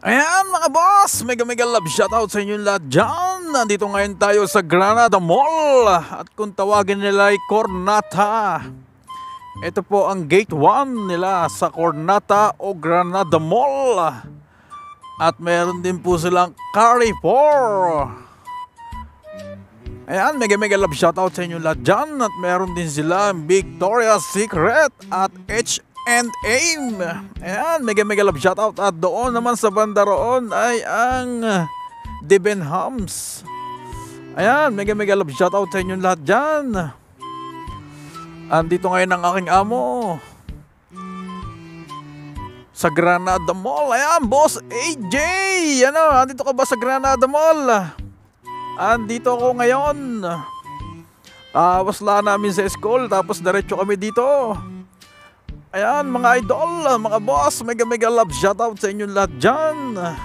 Ayan mga boss, mega love shoutout sa inyong lahat dyan. Nandito ngayon tayo sa Granada Mall at kung tawagin nila ay Cornata. Ito po ang gate 1 nila sa Cornata o Granada Mall. At meron din po silang Carrefour. Ayan, mega love shoutout sa inyong lahat dyan. At meron din sila Victoria's Secret at H&M. Ayan, mega love shoutout. At doon naman sa banda roon ay ang Debenhams. Ayan, mega love shoutout sa inyong lahat dyan. Andito ngayon ang aking amo sa Granada Mall. Ayan, boss AJ. Ano, andito ka ba sa Granada Mall? Andito ako ngayon. Wasla namin sa school, tapos diretso kami dito. Ayan mga idol, mga boss, mega love shoutout sa inyong lahat dyan.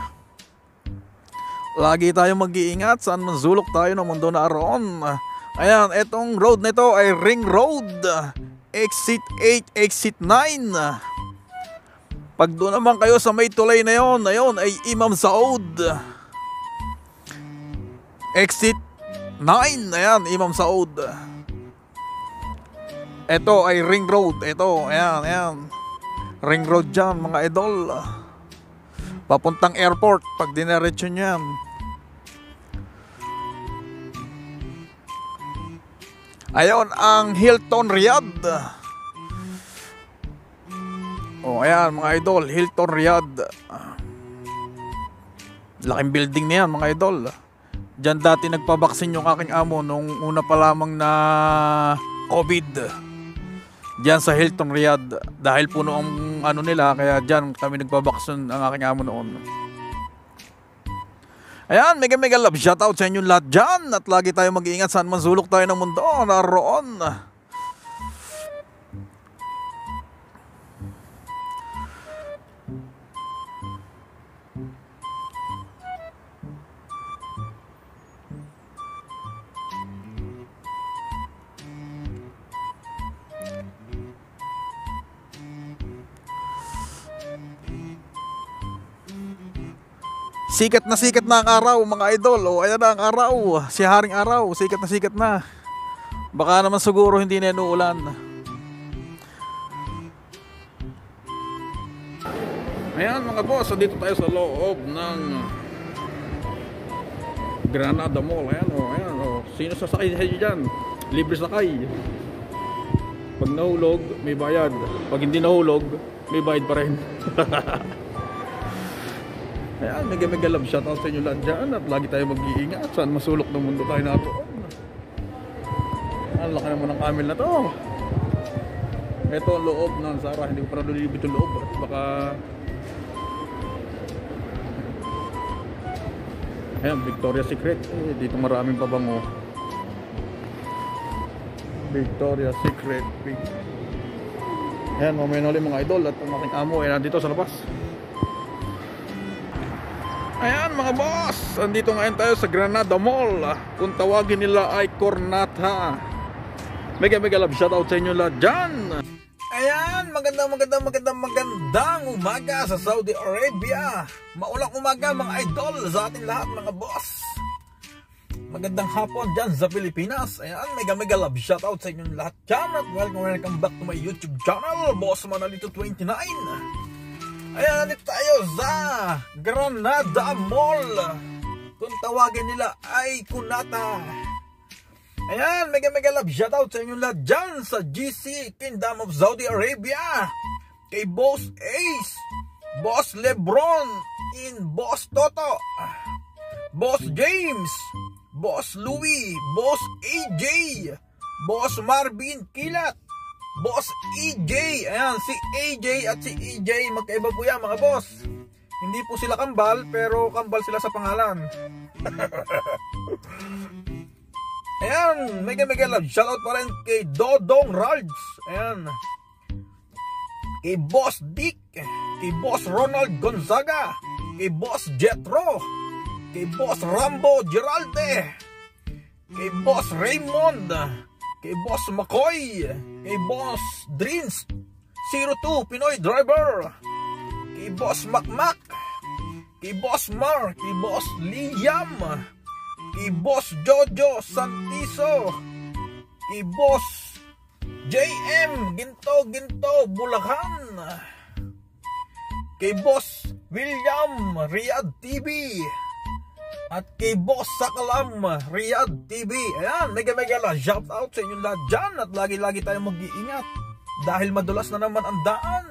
Lagi tayong mag-iingat saan man sulok tayo ng mundo na aron. Ayan, etong road nito ay Ring Road, Exit 8, Exit 9. Pag doon naman kayo sa may tulay na yon, ayun ay Imam Saud, Exit 9. Ayan, Imam Saud. Ito ay Ring Road. Ito, ayan. Ring Road dyan mga idol. Papuntang airport pag dinerecho niyan. Ayon ang Hilton Riyadh. Oh, ayan mga idol, Hilton Riyadh. Laking building na yan mga idol. Diyan dati nagpabaksin yung aking amo nung una pa lamang na COVID. Diyan sa Hilton Riyadh. Dahil puno ang ano nila, kaya diyan kami nagpabaksin ang aking amo noon. Ayan, mega love shoutout sa inyong lahat dyan. At lagi tayo mag-iingat saan man sulok tayo ng mundo naroon. Sikat na ang araw mga idol. O ayan na ang araw. Si Haring Araw, sikat na. Baka naman siguro hindi na inuulan. Ayan mga boss, dito tayo sa loob ng Granada Mall. Ayan o. Sino sasakay dyan? Libre sakay. Pag nahulog, may bayad. Pag hindi nahulog, may bayad pa rin. Ayan, mega love shoutout sa inyo lahat dyan. At lagi tayo mag-iingat saan masulok ng mundo tayo naroon. Ang laki naman ng camel na to. Ito ang loob ng Zara. Hindi ko pa nalilibit yung loob. Baka ayan, Victoria's Secret. Dito maraming pabango. Victoria's Secret. Ayan, mamaya na ulit mga idol. At ang aking amo ay nandito sa labas. Ayan mga boss, andito ngayon tayo sa Granada Mall. Kung tawagin nila ay Cornata. Mega love shoutout sa inyo lahat dyan. Ayan, magandang umaga sa Saudi Arabia. Maulang umaga mga idol sa ating lahat mga boss. Magandang hapon dyan sa Pilipinas. Ayan, mega love shoutout sa inyong lahat dyan. At welcome back to my YouTube channel, Boss Manalito 29. Ayan, nandito tayo sa Granada Mall. Kung tawagin nila ay Kunata. Ayan, mega love shoutout sa inyong lahat dyan sa GC, Kingdom of Saudi Arabia. Kay Boss Ace, Boss Lebron, Boss Toto, Boss James, Boss Louie, Boss AJ, Boss Marvin Kilat, Boss EJ. Ayan, si AJ at si EJ magkaiba po yan mga boss. Hindi po sila kambal, pero kambal sila sa pangalan. Ayan, mega love shoutout pa rin kay Dodong Ralds. Ayan, kay Boss Dick, kay Boss Ronald Gonzaga, kay Boss Jetro, kay Boss Rambo Geralde, kay Boss Raymond, kay Boss McCoy, kay Boss Dreams 02 Pinoy Driver, kay Boss Macmac, kay Boss Mar, kay Boss Liam, kay Boss Jojo Santiso, kay Boss JM Ginto Bulacan, kay Boss William Riyadh TV, at kay Boss Sakalam Riyadh TV. Ayan, mega shout out sa inyong lahat dyan, at lagi tayong mag-iingat dahil madulas na naman ang daan.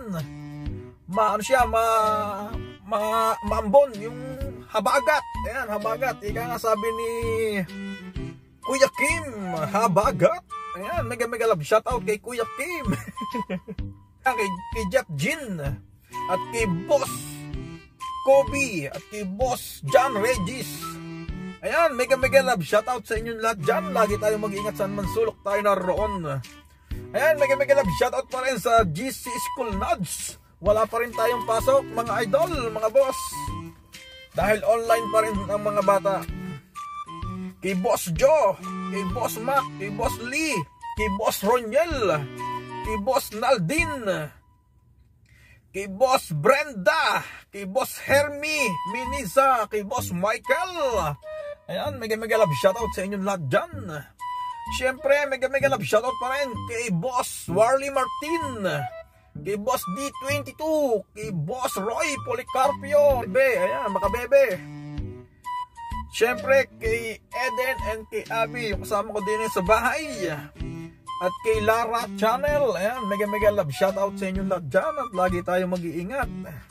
Maambon yung habagat. Ayan, habagat. Ika nga sabi ni Kuya Kim, habagat. Ayan, mega love shout out kay Kuya Kim. kay Jeff Jin, at kay Boss Kobe, at kay Boss John Regis. Ayan, mega love shout out sa inyong lahat dyan. Lagi tayong mag-ingat saan man sulok tayo naroon. Ayan, mega love shout out pa rin sa GC School Nuds. Wala pa rin tayong pasok mga idol, mga boss, dahil online pa rin ang mga bata. Kay Boss Joe, kay Boss Mac, kay Boss Lee, kay Boss Roniel, kay Boss Naldin, kay Boss Brenda, kay Boss Hermie Minisa, kay Boss Michael. Ayan, mega love shoutout sa inyong lahat dyan. Siyempre, mega love shoutout pa rin kay Boss Warley Martin, kay Boss D22, kay Boss Roy Policarpio, ayan, makabebe. Siyempre, kay Eden and kay Abby, yung kasama ko din sa bahay. At kay Lara Channel, ayan, mega love shoutout sa inyong lahat dyan, at lagi tayong mag-iingat.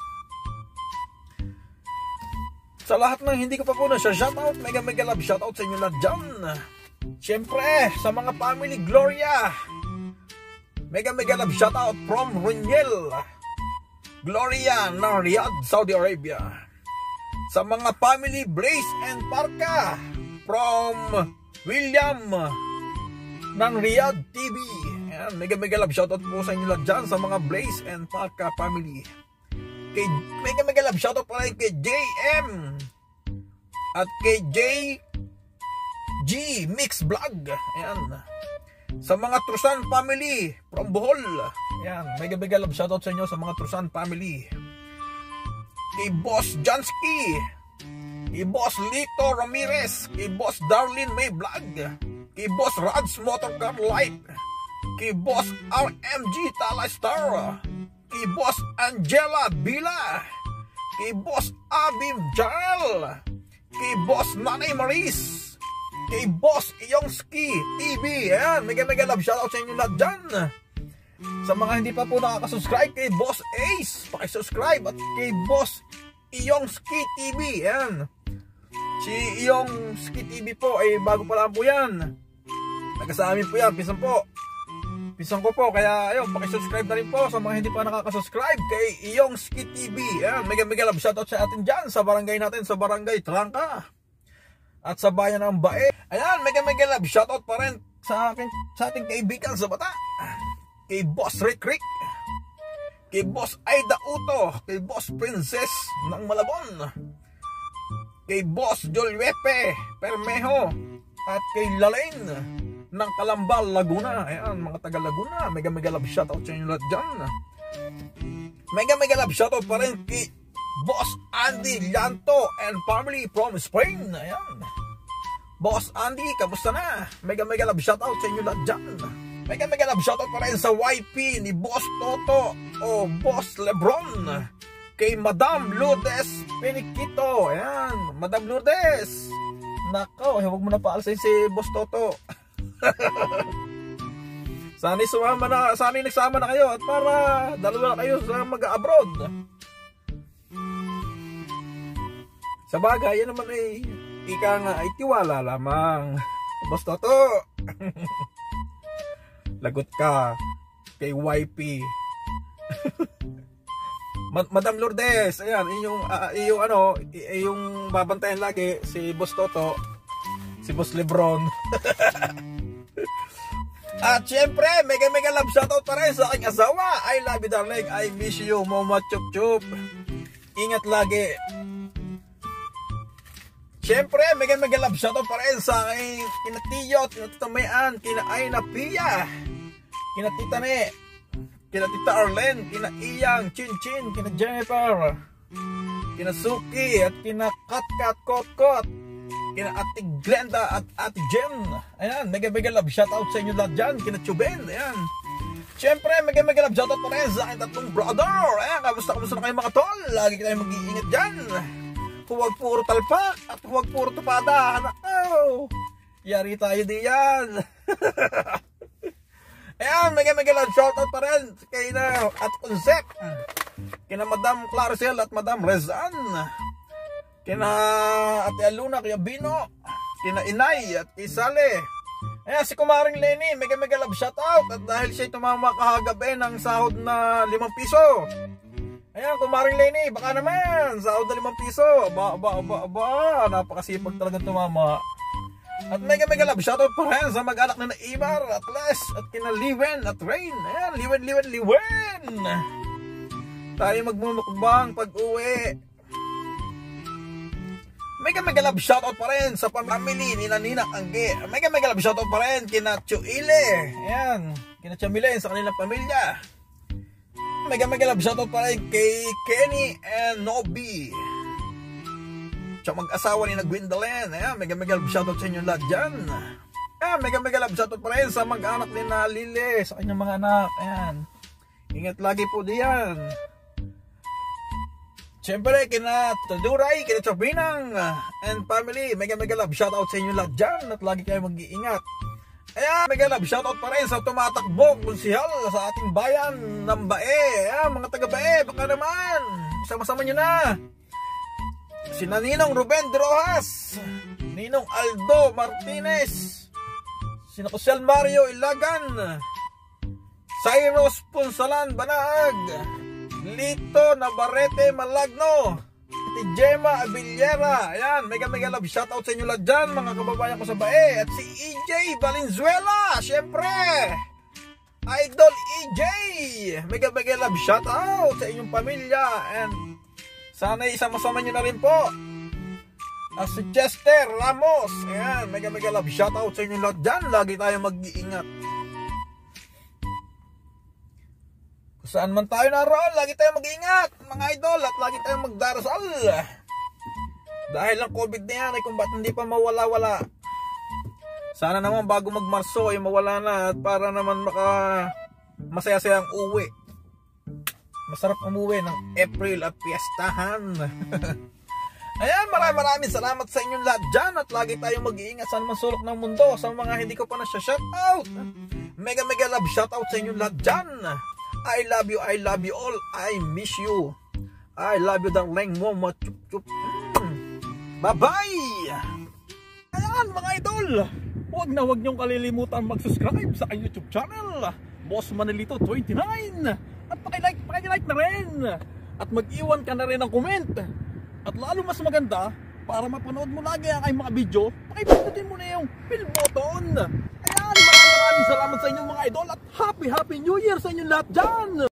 Sa lahat ng hindi ko pa po na siya shoutout, mega love shoutout sa inyong lahat dyan. Siyempre, sa mga family Gloria, mega love shoutout from Roniel Gloria ng Riyadh, Saudi Arabia. Sa mga family Blaze and Parka from William ng Riyadh TV. Ayan, mega love shoutout po sa inyo lahat dyan, sa mga Blaze and Parka family. Mega love shoutout pa rin kay JM at kay JG Mix Vlog. Ayan. Sa mga Trusan family from Bohol. Ayan, mega love shoutout sa inyo sa mga Trusan family. Kay Boss Jansky, kay Boss Lito Ramirez, kay Boss Darlene May Vlog, kay Boss Rads Motorcar Light, kay Boss RMG Talastar, kay Boss Angela Bila, kay Boss Abim Jarl, kay Boss Nanay Maris, kay Boss Iyongski TV. Ayan, mega love shoutout sa inyo lahat dyan. Sa mga hindi pa po nakaka-subscribe, kay Boss Ace, pakisubscribe, at kay Boss Iyongski TV. Ayan, si Iyongski TV po ay bago pa lang po yan, taga sa amin po yan, pinsan ko po, kaya ayun, pakisubscribe na rin po sa mga hindi pa nakaka-subscribe kay Iyongski TV. Ayan, mega love shoutout sa atin dyan, sa barangay natin, sa barangay Trangka at sa bayan ng Bae. Ayan, mega love shoutout pa rin sa ating kaibigan sa bata, kay Boss Rick, kay Boss Aida Uto, kay Boss Princess ng Malabon, kay Boss Jolwepe Permejo, at kay Lalain ng Calambal, Laguna. Ayan, mga taga Laguna, mega love shoutout sa inyo lahat dyan. Mega love shoutout pa rin kay Boss Andy Llanto and family from Spain. Ayan, Boss Andy, kamusta na? Mega love shoutout sa inyo lahat dyan. Mega love shoutout pa rin sa YP ni Boss Toto o Boss Lebron, kay Madam Lourdes Peniquito. Ayan, Madam Lourdes, nako, huwag mo na paalsin si Boss Toto. Sana'y nagsama na kayo, at para dalawa na kayo sa mag-abroad. Sa bagay, yan naman ay ika nga ay tiwala lamang. Boss Toto. Lagot ka kay YP. Madam Lourdes, ayan, yung babantayan lagi si Boss Toto, si Boss Lebron. At syempre, mega love shoutout pa rin sa aking asawa. I love you darling, I miss you, Mama Chup Chup. Ingat lagi. Syempre, mega love shoutout pa rin sa aking kinatiyo, kinatitamayan, kina Aina Pia, kina Tita Ne, kina Tita Arlen, kina Iyang, Chin Chin, kina Jennifer, kina Suki at kina Katkat Kotkot, kina Ate Glenda at Ate Jen. Ayan, mega love shoutout sa inyo lahat dyan. Kina Chuben, ayan. Siyempre, mega love shoutout pa rin sa aking tatlong brother. Ayan, kamusta na kayo mga tol? Lagi tayong mag-iingat dyan. Huwag puro talpak at huwag puro tupada. Oh, yari tayo diyan. Ayan, mega love shoutout pa rin kay na at Consep, kina Madam Claricel at Madam Rezan, kina Ate Aluna, kaya Bino, kina Inay at kay Sale. Ayan, si Kumaring Lenny, mega love shoutout. At dahil siya tumama kahagabi ng sahod na 5 piso. Ayan, Kumaring Lenny, baka naman sahod na 5 piso. Aba, napakasipag talagang tumama. At mega love shoutout pa rin sa mag-anak na Ibar at Les at kina Liwen at Rain. Ayan, Liwen. Tayo magmumukbang pag-uwi. Mega love shoutout pa rin sa family ni Nina Angge. Mega love shoutout pa rin kina Chuile. Ayan, kina Chamile sa kanilang pamilya. Mega love shoutout pa rin kay Kenny and Nobby, sa mag-asawa ni na Gwendolyn. Ayan, mega love shoutout sa inyo lahat dyan. Ayan, mega love shoutout pa rin sa mag-anak ni na Lile, sa kanyang mga anak. Ayan, ingat lagi po diyan. Siyempre, kina Taduray, kina Chabinang and family, mega love shoutout sa inyo lahat dyan at lagi kayo mag-iingat. Ayan, mega love shoutout pa rin sa tumatakbo konsihal sa ating bayan ng Bae. Ayan, mga taga Bae, baka naman sama-sama nyo na sina Ninong Ruben de Rojas, Ninong Aldo Martinez, sina Josel Mario Ilagan, Cyrus Punsalan Banaag, Lito Navarrete Malagno, Ate Gemma Abillera. Ayan, mega love shoutout sa inyo lahat dyan, mga kababayan ko sa Bae. At si EJ Valenzuela, syempre Idol EJ, mega love shoutout sa inyong pamilya. And sana isama-sama nyo na rin po at si Chester Ramos. Ayan, mega love shoutout sa inyong lahat dyan. Lagi tayo mag-iingat saan man tayo naroon, lagi tayo mag-ingat mga idol, at lagi tayong magdarasal. Dahil ang COVID na yan ay kung ba't hindi pa mawala-wala. Sana naman bago mag-Marso ay mawala na, at para naman masaya-sayang uwi. Masarap umuwi ng April at piyestahan. Ayan, maraming salamat sa inyong lahat dyan, at lagi tayong mag-iingat saan man sulok ng mundo. Sa mga hindi ko pa na-shoutout, mega love shoutout sa inyong lahat dyan. I love you all. I miss you. I love you darling mo. Chup. Bye-bye. Ayan mga idol, huwag niyong kalilimutan mag-subscribe sa aking YouTube channel, Boss Manilito 29. At pakilike na rin. At mag-iwan ka na rin ng comment. At lalo mas maganda, para mapanood mo lagi ang aking mga video, pakipindutin mo na yung bell button. Ayan, maraming salamat sa inyong mga idol, at happy New Year sa inyong lahat dyan.